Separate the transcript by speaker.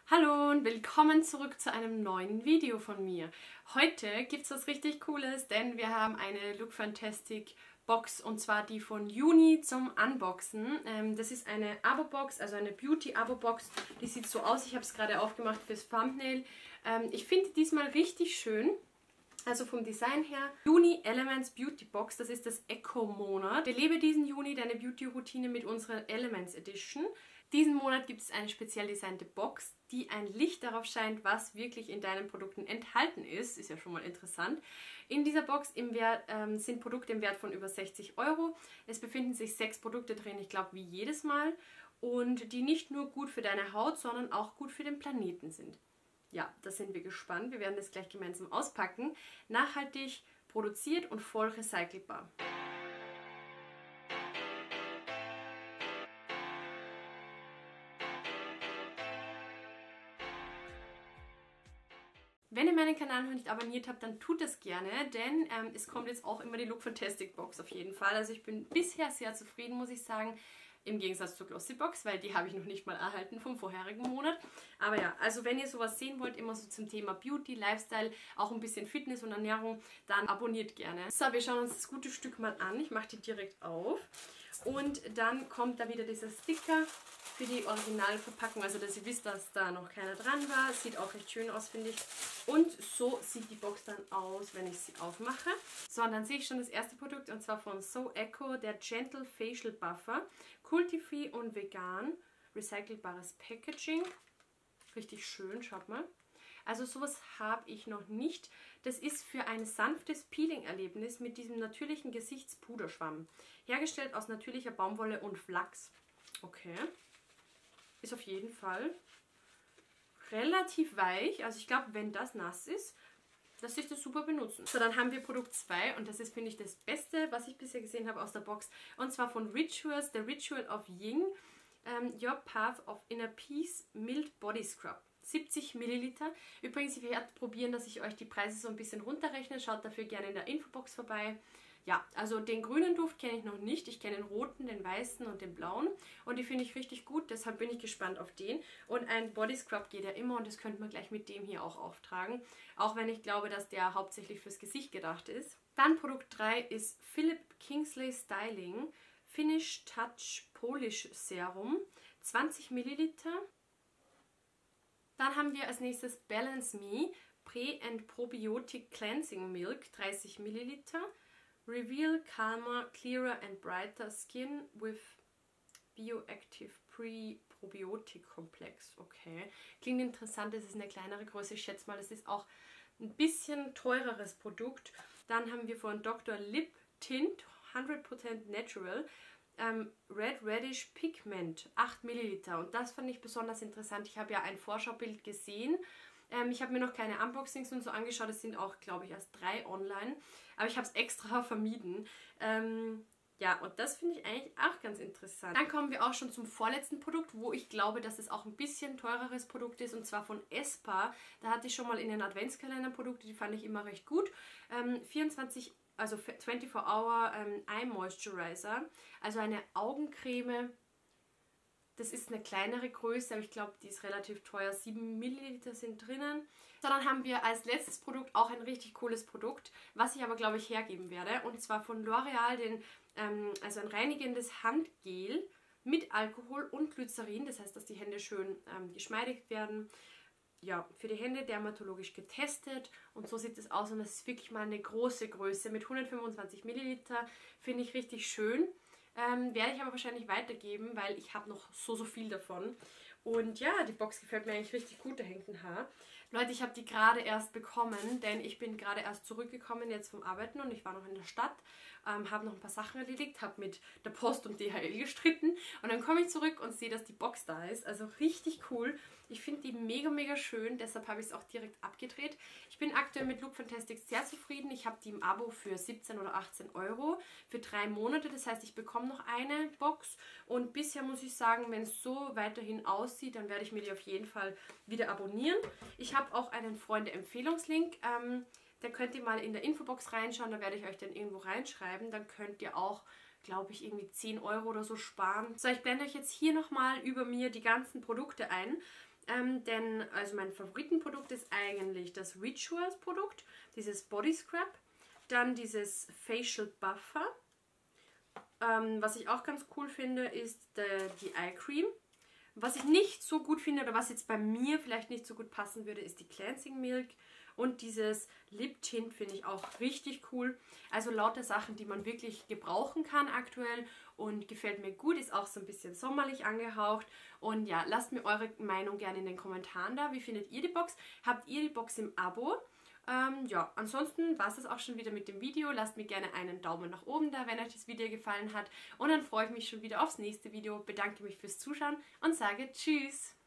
Speaker 1: Hallo und willkommen zurück zu einem neuen Video von mir. Heute gibt es was richtig Cooles, denn wir haben eine Look Fantastic Box und zwar die von Juni zum Unboxen. Das ist eine Abo-Box, also eine Beauty-Abo-Box. Die sieht so aus, ich habe es gerade aufgemacht fürs Thumbnail. Ich finde diesmal richtig schön. Also vom Design her, Juni Elements Beauty Box, das ist das Eco-Monat. Belebe diesen Juni deine Beauty-Routine mit unserer Elements Edition. Diesen Monat gibt es eine speziell designte Box, die ein Licht darauf scheint, was wirklich in deinen Produkten enthalten ist. Ist ja schon mal interessant. In dieser Box sind Produkte im Wert von über 60 Euro. Es befinden sich 6 Produkte drin, ich glaube wie jedes Mal. Und die nicht nur gut für deine Haut, sondern auch gut für den Planeten sind. Ja, da sind wir gespannt. Wir werden das gleich gemeinsam auspacken. Nachhaltig produziert und voll recycelbar. Wenn ihr meinen Kanal noch nicht abonniert habt, dann tut das gerne, denn es kommt jetzt auch immer die Look Fantastic Box auf jeden Fall. Also ich bin bisher sehr zufrieden, muss ich sagen. Im Gegensatz zur Glossy Box, weil die habe ich noch nicht mal erhalten vom vorherigen Monat. Aber ja, also wenn ihr sowas sehen wollt, immer so zum Thema Beauty, Lifestyle, auch ein bisschen Fitness und Ernährung, dann abonniert gerne. So, wir schauen uns das gute Stück mal an. Ich mache die direkt auf. Und dann kommt da wieder dieser Sticker für die Originalverpackung, also dass ihr wisst, dass da noch keiner dran war. Sieht auch recht schön aus, finde ich. Und so sieht die Box dann aus, wenn ich sie aufmache. So, und dann sehe ich schon das erste Produkt, und zwar von So Eco, der Gentle Facial Buffer. Cruelty-free und vegan, recycelbares Packaging. Richtig schön, schaut mal. Also sowas habe ich noch nicht. Das ist für ein sanftes Peeling-Erlebnis mit diesem natürlichen Gesichtspuderschwamm. Hergestellt aus natürlicher Baumwolle und Flachs. Okay. Ist auf jeden Fall relativ weich. Also ich glaube, wenn das nass ist, dass sich das super benutzen. So, dann haben wir Produkt 2 und das ist, finde ich, das Beste, was ich bisher gesehen habe aus der Box. Und zwar von Rituals, The Ritual of Ying, Your Path of Inner Peace Mild Body Scrub. 70 Milliliter. Übrigens, ich werde probieren, dass ich euch die Preise so ein bisschen runterrechne. Schaut dafür gerne in der Infobox vorbei. Ja, also den grünen Duft kenne ich noch nicht. Ich kenne den roten, den weißen und den blauen. Und die finde ich richtig gut, deshalb bin ich gespannt auf den. Und ein Body Scrub geht ja immer und das könnte man gleich mit dem hier auch auftragen. Auch wenn ich glaube, dass der hauptsächlich fürs Gesicht gedacht ist. Dann Produkt 3 ist Philip Kingsley Styling Finish Touch Polish Serum. 20 Milliliter. Dann haben wir als nächstes Balance Me Pre- and Probiotic Cleansing Milk. 30 Milliliter. Reveal Calmer, Clearer and Brighter Skin with Bioactive Pre-Probiotic Complex. Okay, klingt interessant, das ist eine kleinere Größe. Ich schätze mal, das ist auch ein bisschen teureres Produkt. Dann haben wir von Dr. Lip Tint 100% Natural Red Radish Pigment 8 Milliliter. Und das fand ich besonders interessant. Ich habe ja ein Vorschaubild gesehen. Ich habe mir noch keine Unboxings und so angeschaut. Es sind auch, glaube ich, erst 3 online. Aber ich habe es extra vermieden. Ja, und das finde ich eigentlich auch ganz interessant. Dann kommen wir auch schon zum vorletzten Produkt, wo ich glaube, dass es auch ein bisschen teureres Produkt ist. Und zwar von Espa. Da hatte ich schon mal in den Adventskalender Produkte, die fand ich immer recht gut. 24-Hour Eye Moisturizer. Also eine Augencreme. Das ist eine kleinere Größe, aber ich glaube, die ist relativ teuer. 7 Milliliter sind drinnen. So, dann haben wir als letztes Produkt auch ein richtig cooles Produkt, was ich aber, glaube ich, hergeben werde. Und zwar von L'Oreal, also ein reinigendes Handgel mit Alkohol und Glycerin. Das heißt, dass die Hände schön geschmeidig werden. Ja, für die Hände dermatologisch getestet. Und so sieht es aus. Und das ist wirklich mal eine große Größe mit 125 Milliliter. Finde ich richtig schön. Werde ich aber wahrscheinlich weitergeben, weil ich habe noch so viel davon. Und ja, die Box gefällt mir eigentlich richtig gut, da hängt ein Haar. Leute, ich habe die gerade erst bekommen, denn ich bin gerade erst zurückgekommen jetzt vom Arbeiten und ich war noch in der Stadt, habe noch ein paar Sachen erledigt, habe mit der Post und DHL gestritten und dann komme ich zurück und sehe, dass die Box da ist. Also richtig cool. Ich finde die mega, mega schön, deshalb habe ich es auch direkt abgedreht. Ich bin aktuell mit Look Fantastic sehr zufrieden. Ich habe die im Abo für 17 oder 18 Euro für 3 Monate. Das heißt, ich bekomme noch eine Box und bisher muss ich sagen, wenn es so weiterhin aussieht, dann werde ich mir die auf jeden Fall wieder abonnieren. Ich habe auch einen Freunde-Empfehlungslink. Da könnt ihr mal in der Infobox reinschauen, da werde ich euch dann irgendwo reinschreiben. Dann könnt ihr auch, glaube ich, irgendwie 10 Euro oder so sparen. So, ich blende euch jetzt hier nochmal über mir die ganzen Produkte ein. Denn also mein Favoritenprodukt ist eigentlich das Rituals Produkt, dieses Body Scrub, dann dieses Facial Buffer. Was ich auch ganz cool finde, ist die Eye Cream. Was ich nicht so gut finde oder was jetzt bei mir vielleicht nicht so gut passen würde, ist die Cleansing Milk. Und dieses Lip Tint finde ich auch richtig cool. Also lauter Sachen, die man wirklich gebrauchen kann aktuell und gefällt mir gut. Ist auch so ein bisschen sommerlich angehaucht. Und ja, lasst mir eure Meinung gerne in den Kommentaren da. Wie findet ihr die Box? Habt ihr die Box im Abo? Ja, ansonsten war es das auch schon wieder mit dem Video. Lasst mir gerne einen Daumen nach oben da, wenn euch das Video gefallen hat. Und dann freue ich mich schon wieder aufs nächste Video, bedanke mich fürs Zuschauen und sage Tschüss!